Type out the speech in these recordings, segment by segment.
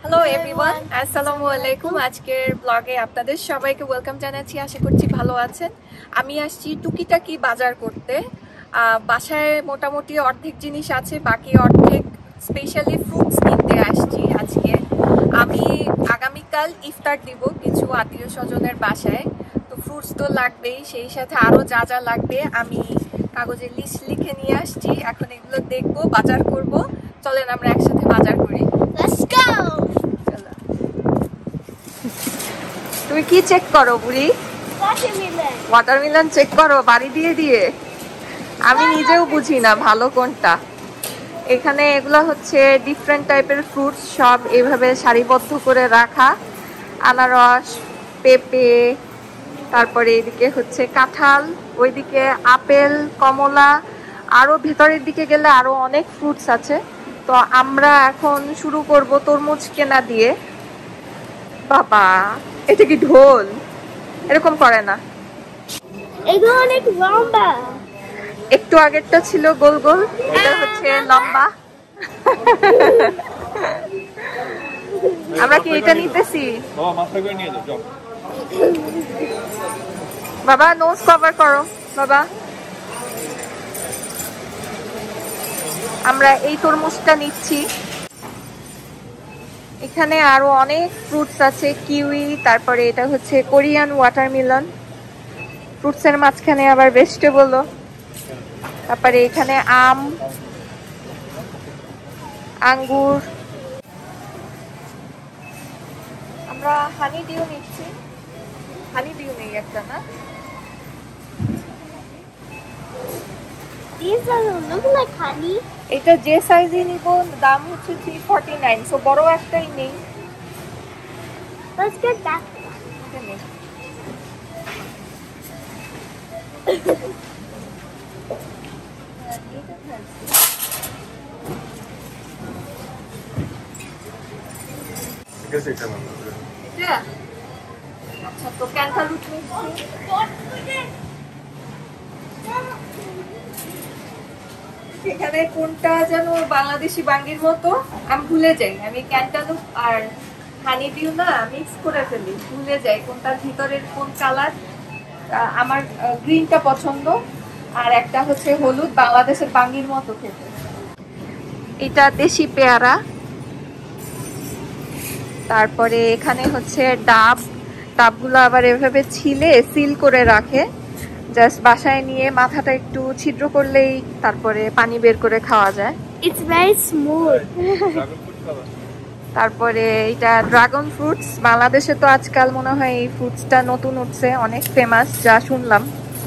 Hello everyone, আসসালামু আলাইকুম। আজকের ব্লগে আপনাদের সবাইকে ওয়েলকাম জানাচ্ছি। আশা করছি ভালো আছেন। আমি আসছি টুকিটাকি বাজার করতে। বাসায় মোটামুটি অর্ধেক জিনিস আছে, বাকি অর্ধেক স্পেশালি ফ্রুটস কিনতে আসছি আজকে। আমি আগামীকাল ইফতার দিব কিছু আত্মীয় স্বজনের বাসায়, তো ফ্রুটস তো লাগবেই, সেই সাথে আরও যা যা লাগবে আমি কাগজে লিস্ট লিখে নিয়ে আসছি। এখন এগুলো দেখবো, বাজার করব। চলেন আমরা একসাথে বাজার করি। Let's go! তুমি কি চেক করো বুড়ি? Watermelon. ওয়াটারমেলন চেক করো বাড়ি দিয়ে দিয়ে? আমি নিজেও বুঝি না ভালো কোনটা। এখানে এগুলো হচ্ছে ডিফারেন্ট টাইপের ফ্রুটস, সব এভাবে সারিবদ্ধ করে রাখা। আনারস, পেঁপে, তারপরে এদিকে হচ্ছে কাঁঠাল, ওইদিকে আপেল, কমলা, আরো ভেতরের দিকে গেলে আরো অনেক ফ্রুটস আছে। তো আমরা এখন শুরু করব তরমুজ কেনা দিয়ে। বাবা, এটা কি ঢোল? এরকম করে না। এগুলো অনেক লম্বা। একটু আগেরটা ছিল গোল গোল, এটা হচ্ছে লম্বা। আমরা কি এটা নিতেছি? বাবা নোজ কভার করো বাবা। আমরা এই তরমুজটা নিচ্ছি। এখানে আরো অনেক ফ্রুটস আছে, কিউই, তারপরে এটা হচ্ছে কোরিয়ান ওয়াটারমেলন। ফ্রুটসের মাঝখানে আবার ভেজিটেবলও। তারপরে এখানে আম, আঙ্গুর। আমরা হানি ডিউ নিচ্ছি। হানি ডিউ নেই একটা না? These don't look like honey. এটা যে সাইজে নিব দাম হচ্ছে 349, সো বড় একটাই নেই। Let's get that. এটা নেই। এটা? আচ্ছা, তো ক্যান্টালুপ নিচ্ছি। এখানে কোনটা যেন বাংলাদেশি বাঙ্গির মতো আমি ভুলে যাই। আমি ক্যান্টালুপ আর হানি ডিউ না মিক্স করে ফেলি, ভুলে যাই কোনটার ভিতরের কোন কালার। আমার গ্রিনটা পছন্দ, আর একটা হচ্ছে হলুদ, বাংলাদেশের বাঙ্গির মতো খেতে। এটা দেশি পেয়ারা। তারপরে এখানে হচ্ছে ডাব। ডাবগুলো আবার এভাবে ছিলে সিল করে রাখে, জাস্ট বাসায় নিয়ে মাথাটা একটু ছিদ্র করলেই তারপরে পানি বের করে খাওয়া যায়। It's very smooth. তারপরে এটা ড্রাগন ফ্রুটস। বাংলাদেশে তো আজকাল মনে হয় এই ফ্রুটসটা নতুন উঠছে, অনেক ফেমাস যা শুনলাম।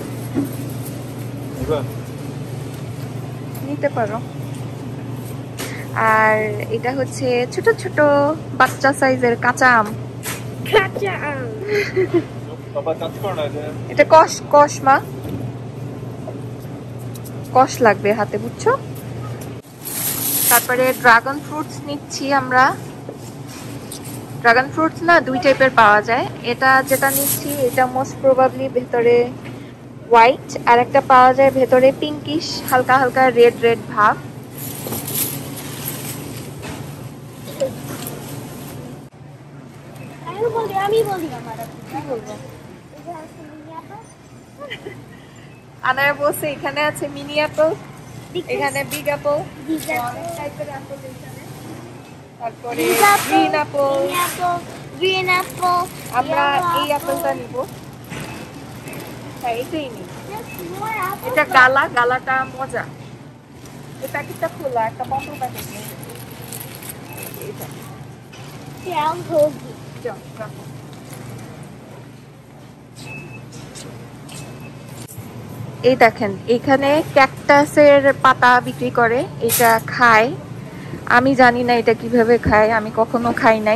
নিতে পারো। আর এটা হচ্ছে ছোট ছোট বাচ্চা সাইজের কাঁচা আম। Kacha. এটা কষ কষ মা, কষ লাগবে হাতে, বুঝছো? তারপরে ড্রাগন ফ্রুটস নিচ্ছি আমরা। ড্রাগন ফ্রুটস না দুই টাইপের পাওয়া যায়। এটা যেটা নিচ্ছি এটা মোস্ট প্রবাবলি ভেতরে হোয়াইট, আর একটা পাওয়া যায় ভেতরে পিঙ্কিশ, হালকা হালকা রেড রেড ভাব। আমি বলি আমার কি বলবো? আনায়া বলছে এখানে আছে মিনি অ্যাপল, এখানে বিগ অ্যাপল, অনেক টাইপের অ্যাপল এখানে। তারপরে গ্রিন অ্যাপল। green apple. আমরা yellow এই অ্যাপলটা নিব। হ্যাঁ, এটাই নিই। Just more apples. এটা গালা, গালাটা মজা। এই প্যাকেটটা খোলা, একটা বন্ধ প্যাকেট নেই। এটা Yeah, I'll hold you. যাও, রাখো। এই দেখেন এখানে ক্যাকটাসের পাতা বিক্রি করে, এটা খায়। আমি জানি না এটা কিভাবে খায়, আমি কখনো খাই নাই।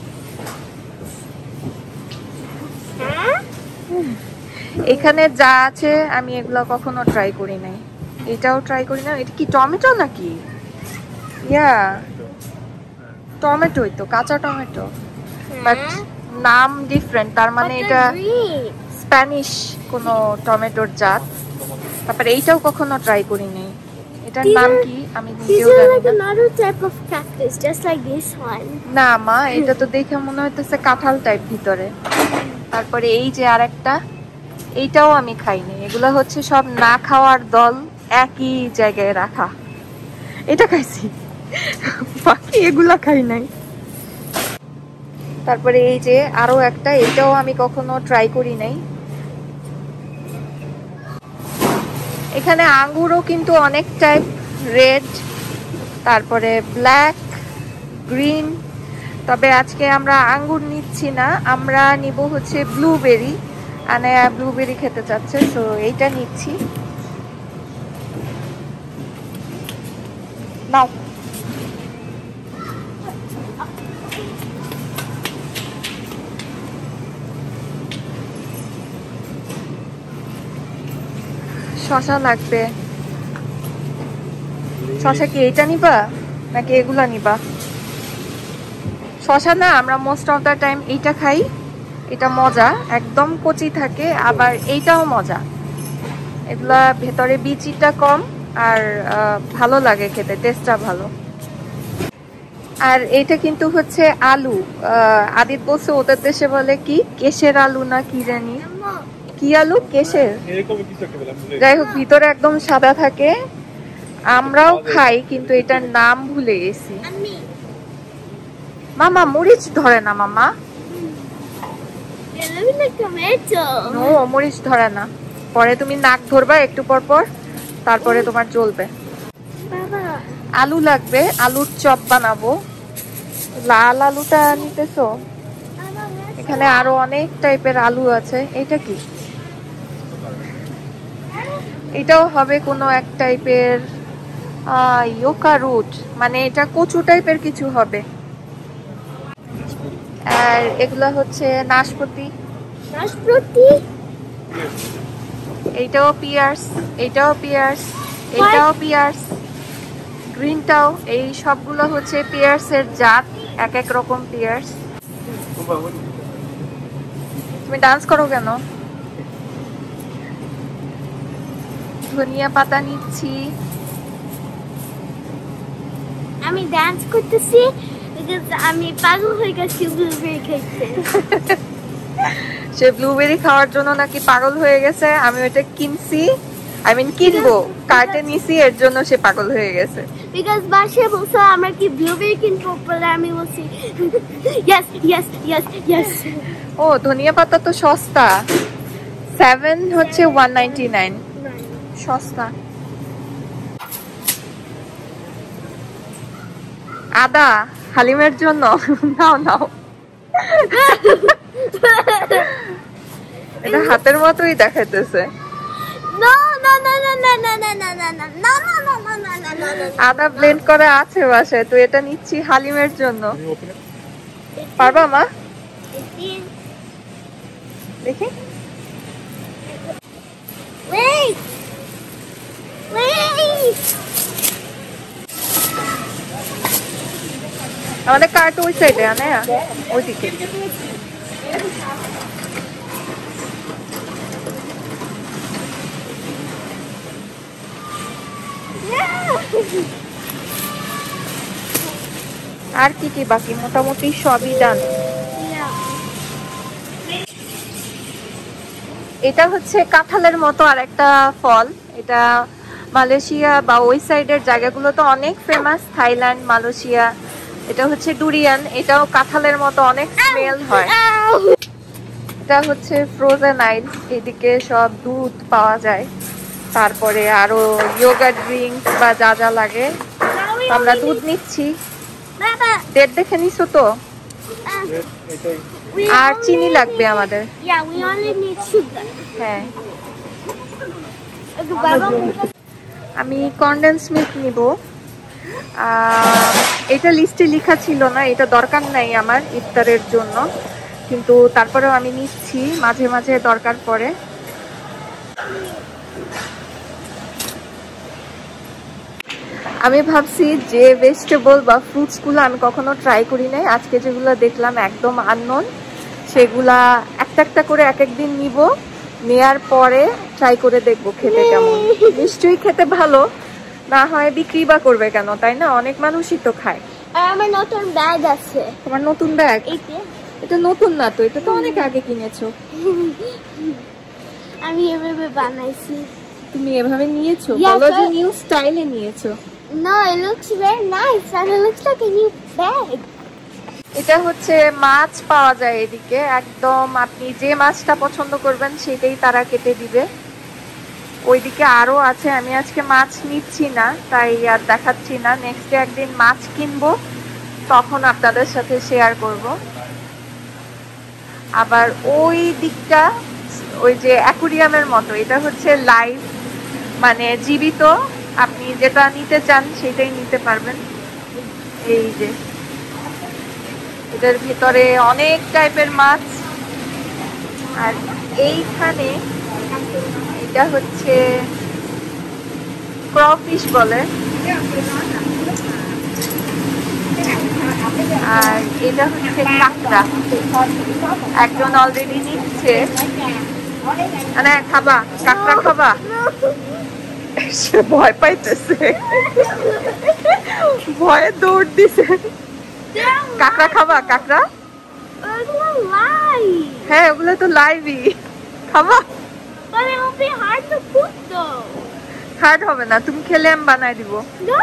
Huh? এখানে যা আছে আমি এগুলো কখনো ট্রাই করি নাই। এটাও ট্রাই করি না। এটা কি টমেটো নাকি? ইয়া, টমেটোই তো, কাঁচা টমেটো, বাট নাম ডিফারেন্ট। তার মানে But এটা they're green. স্প্যানিশ কোনো টমেটোর জাত। তারপরে এইটাও কখনো ট্রাই করি নাই। এটার নাম কি আমি These নিজেও are জানি like না। another type of cactus, just like this one. না মা, এটা তো দেখে মনে হইতেছে কাঁঠাল টাইপ ভিতরে। তারপরে এই যে আরেকটা, এইটাও আমি খাইনি। এগুলা হচ্ছে সব না খাওয়ার দল, একই জায়গায় রাখা। এটা খাইছি, বাকি এগুলা খাই নাই। তারপরে এই যে আরো একটা, এটাও আমি কখনো ট্রাই করি নাই। এখানে আঙ্গুরও কিন্তু অনেক টাইপ, রেড, তারপরে ব্ল্যাক, গ্রিন। তবে আজকে আমরা আঙ্গুর নিচ্ছি না, আমরা নিব হচ্ছে ব্লুবেরি। আনায়া ব্লুবেরি খেতে চাচ্ছে, তো এইটা নিচ্ছি। নাও। শশা লাগবে। শশা কি এইটা নিবা নাকি এগুলা নিবা? শশা না, আমরা মোস্ট অফ দা টাইম এইটা খাই। এটা মজা, একদম কচি থাকে, আবার এইটাও মজা। এগুলা ভেতরে বিচিটা কম, আর ভালো লাগে খেতে, টেস্টটা ভালো। আর এটা কিন্তু হচ্ছে আলু। আদিত বলছে ওদের দেশে বলে কি কেশের আলু না কি জানি, কি আলু, কেশের, যাই হোক ভিতরে একদম সাদা থাকে। আমরাও খাই কিন্তু এটার নাম ভুলে গেছি। মামা মরিচ ধরে না মামা। নো, মরিচ ধরে না। পরে তুমি নাক ধরবা একটু পর পর, তারপরে তোমার চলবে। আলু লাগবে, আলুর চপ বানাবো। লাল আলুটা নিতেছো? এখানে আরো অনেক টাইপের আলু আছে। এটা কি? এটাও হবে কোনো এক টাইপের ইয়োকা রুট, মানে এটা কচু টাইপের কিছু হবে। আর এগুলা হচ্ছে নাশপাতি। নাশপাতি, এইটাও পিয়ার্স, এইটাও পিয়ার্স, এইটাও পিয়ার্স, গ্রিনটাও। এই সবগুলো হচ্ছে পিয়ার্সের জাত, এক এক রকম পিয়ার্স। তুমি ডান্স করো কেন? ধনিয়া পাতা নিচ্ছি। আমি ডান্স করতেছি because আমি পাগল হয়ে গেছি ব্লুবেরি খেতে। সে ব্লুবেরি খাওয়ার জন্য নাকি পাগল হয়ে গেছে। আমি ওটা কিনছি, কিনবো, কার্টে নিছি, এর জন্য সে পাগল হয়ে গেছে। বিকজ বাসে বলছো আমরা কি ব্লুবেরি কিনবো, বলে আমি বলছি ইয়েস ইয়েস ইয়েস ইয়েস। ও ধনিয়া পাতা তো সস্তা, 7 হচ্ছে 199, সস্তা। আদা হালিমের জন্য নাও নাও। এটা হাতের মতোই দেখাইতেছে। আদা ব্লেন্ড করা আছে বাসায়, তো এটা নিচ্ছি হালিমের জন্য। পারবা মা? দেখি। আমাদের কার্ট ওই সাইডে আনে, ওইদিকে। আর কি কি বাকি? মোটামুটি সবই ডান। এটা হচ্ছে কাঁঠালের মতো আর একটা ফল। এটা মালয়েশিয়া বা ওই সাইডের জায়গাগুলো তো অনেক ফেমাস, থাইল্যান্ড, মালয়েশিয়া। এটা হচ্ছে ডুরিয়ান, এটাও কাঁঠালের মতো অনেক স্মেল হয়। এটা হচ্ছে ফ্রোজেন আইস, এদিকে সব দুধ পাওয়া যায়, তারপরে আরো ইয়োগার্ট ড্রিঙ্কস বা যা যা লাগে। আমরা দুধ নিচ্ছি। ডেট দেখে নিছো তো? আর চিনি লাগবে আমাদের। হ্যাঁ, আমি কনডেন্স মিল্ক নিব। এটা লিস্টে লেখা ছিল না, এটা দরকার নাই আমার ইফতারের জন্য, কিন্তু তারপরেও আমি নিচ্ছি, মাঝে মাঝে দরকার পড়ে। আমি ভাবছি যে ভেজিটেবল বা ফ্রুটসগুলো আমি কখনো ট্রাই করি নাই, আজকে যেগুলো দেখলাম একদম আননোন, সেগুলা একটা একটা করে এক একদিন নিব, নেয়ার পরে ট্রাই করে দেখবো খেতে কেমন। নিশ্চয়ই খেতে ভালো, না হয় বিক্রি বা করবে কেন, তাই না? অনেক মানুষই তো খায়। আর আমার নতুন ব্যাগ আছে। তোমার নতুন ব্যাগ? এটা নতুন না তো, এটা তো অনেক আগে কিনেছো। আমি এভাবে বানাইছি। তুমি এভাবে নিয়েছো? বলো যে নিউ স্টাইলে নিয়েছো। No, it looks very nice and it looks like a new bag. এটা হচ্ছে মাছ পাওয়া যায় এদিকে, একদম আপনি যে মাছটা পছন্দ করবেন সেটাই তারা কেটে দিবে। ওইদিকে আরো আছে, আমি আজকে মাছ নিচ্ছি না তাই আর দেখাচ্ছি না। নেক্সট ডে একদিন মাছ কিনবো, তখন আপনাদের সাথে শেয়ার করব। আবার ওই দিকটা ওই যে অ্যাকুরিয়ামের মতো, এটা হচ্ছে লাইভ, মানে জীবিত, আপনি যেটা নিতে চান সেটাই নিতে পারবেন। এই যে এটার ভিতরে অনেক টাইপের মাছ। আর এইখানে এটা হচ্ছে ক্রফিশ বলে, আর এটা হচ্ছে কাঁকড়া। একজন অলরেডি নিচ্ছে। মানে খাবা কাঁকড়া খাবা? সে ভয় পাইতেছে, ভয়ে দৌড় দিছে। কাঁকড়া খাবা? কাঁকড়া? হ্যাঁ, ওগুলো তো লাইভই। খাবা? But it will be hard to cook though. Hard হবে না, তুমি খেলে আমি বানাই দিব। No.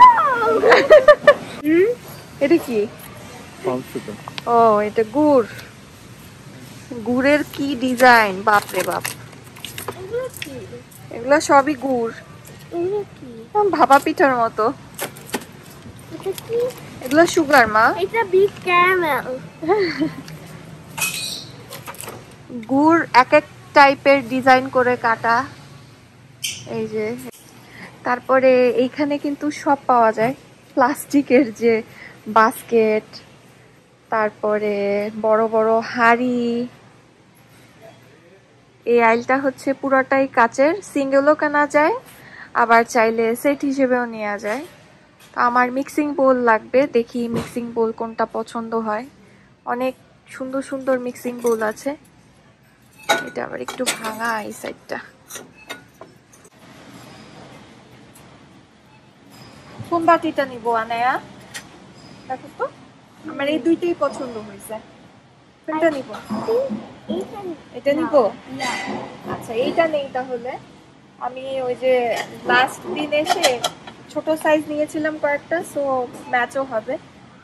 এটা কি? ও, এটা গুড়। গুড়ের কি ডিজাইন, বাপরে বাপ। এগুলো সবই গুড়, ভাপা পিঠার মতো। এগুলো সুগার মা। এটা বিগ ক্যারামেল। গুড় এক এক টাইপের ডিজাইন করে কাটা। এই যে তারপরে এইখানে কিন্তু সব পাওয়া যায়, প্লাস্টিকের যে বাস্কেট, তারপরে বড় বড় হাঁড়ি। এই আইলটা হচ্ছে পুরোটাই কাচের, সিঙ্গেলও কেনা যায়, আবার চাইলে সেট হিসেবেও নেওয়া যায়। তো আমার মিক্সিং বোল লাগবে, দেখি মিক্সিং বোল কোনটা পছন্দ হয়। অনেক সুন্দর সুন্দর মিক্সিং বোল আছে। এটা আবার একটু ভাঙা এই সাইডটা। কোন বাটিটা নিবো আনায়া? দেখো তো, আমার এই দুইটাই পছন্দ হয়েছে। কোনটা নিব? এটা নিব? আচ্ছা, এইটা নেই তাহলে। আমি ওই যে লাস্ট দিন এসে ছোট সাইজ নিয়েছিলাম কয়েকটা, সো ম্যাচও হবে।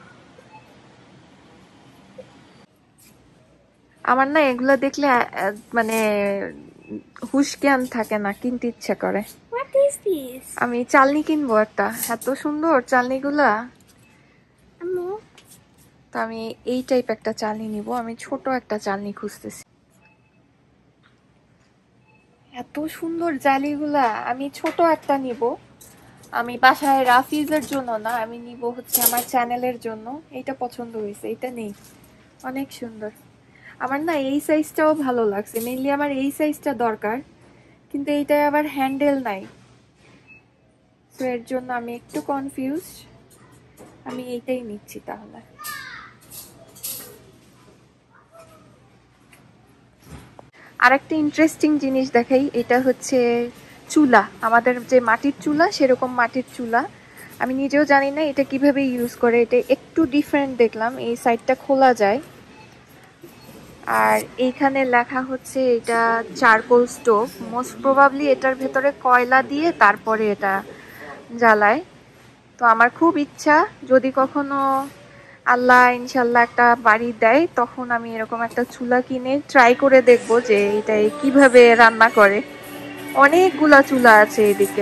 আমার না এগুলো দেখলে মানে হুশ জ্ঞান থাকে না, কিনতে ইচ্ছা করে। আমি চালনি কিনবো একটা, এত সুন্দর চালনিগুলা। তো আমি এই টাইপ একটা চালনি নিব। আমি ছোট একটা চালনি খুঁজতেছি। এত সুন্দর জালিগুলা, আমি ছোট একটা নিব। আমি বাসায় রাফিজের জন্য না, আমি নিব হচ্ছে আমার চ্যানেলের জন্য। এইটা পছন্দ হয়েছে, এটা নেই, অনেক সুন্দর। আমার না এই সাইজটাও ভালো লাগছে, মেইনলি আমার এই সাইজটা দরকার, কিন্তু এইটাই আবার হ্যান্ডেল নাই, তো এর জন্য আমি একটু কনফিউজ। আমি এইটাই নিচ্ছি তাহলে। আরেকটা ইন্টারেস্টিং জিনিস দেখাই, এটা হচ্ছে চুলা, আমাদের যে মাটির চুলা সেরকম মাটির চুলা। আমি নিজেও জানি না এটা কিভাবে ইউজ করে, এটা একটু ডিফারেন্ট দেখলাম। এই সাইডটা খোলা যায়, আর এইখানে লেখা হচ্ছে এটা চারকোল স্টোভ। মোস্ট প্রবাবলি এটার ভেতরে কয়লা দিয়ে তারপরে এটা জ্বালায়। তো আমার খুব ইচ্ছা, যদি কখনো আল্লাহ ইনশাল্লাহ একটা বাড়ি দেয়, তখন আমি এরকম একটা চুলা কিনে ট্রাই করে দেখবো যে এটা কিভাবে রান্না করে। অনেকগুলা চুলা আছে এদিকে।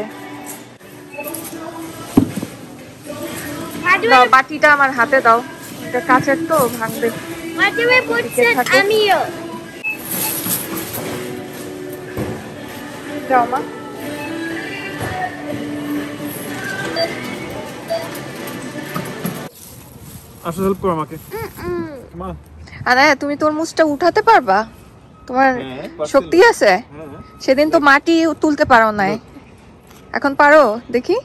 বাটিটা আমার হাতে দাও, এটা কাচের তো ভাঙবে। দাও মা। আসো হেল্প করো আমাকে। মা, আরে তুমি তরমুজটা উঠাতে পারবা? তোমার শক্তি আছে? সেদিন তো মাটি তুলতে পারো নাই, এখন পারো? দেখি।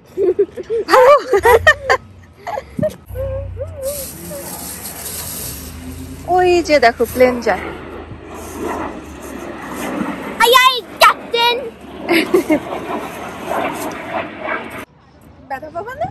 ওই যে দেখো প্লেন যায়। ব্যথা পাবা না?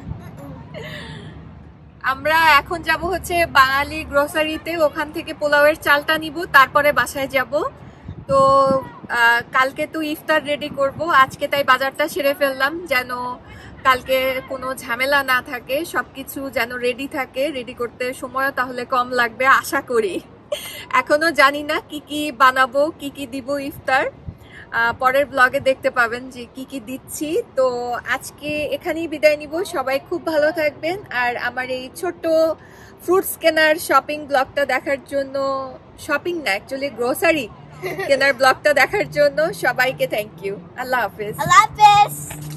আমরা এখন যাব হচ্ছে বাঙালি গ্রোসারিতে, ওখান থেকে পোলাওয়ের চালটা নিব, তারপরে বাসায় যাব। তো কালকে তো ইফতার রেডি করব, আজকে তাই বাজারটা সেরে ফেললাম যেন কালকে কোনো ঝামেলা না থাকে, সবকিছু যেন রেডি থাকে। রেডি করতে সময়ও তাহলে কম লাগবে আশা করি। এখনো জানি না কি কি বানাবো, কি কি দিব ইফতার, পরের ব্লগে দেখতে পাবেন যে কি কি দিচ্ছি। তো আজকে এখানেই বিদায় নিব, সবাই খুব ভালো থাকবেন। আর আমার এই ছোট্ট ফ্রুটস কেনার শপিং ব্লগটা দেখার জন্য, শপিং না অ্যাকচুয়ালি গ্রোসারি কেনার ব্লগটা দেখার জন্য সবাইকে থ্যাংক ইউ। আল্লাহ হাফেজ। আল্লাহ হাফেজ।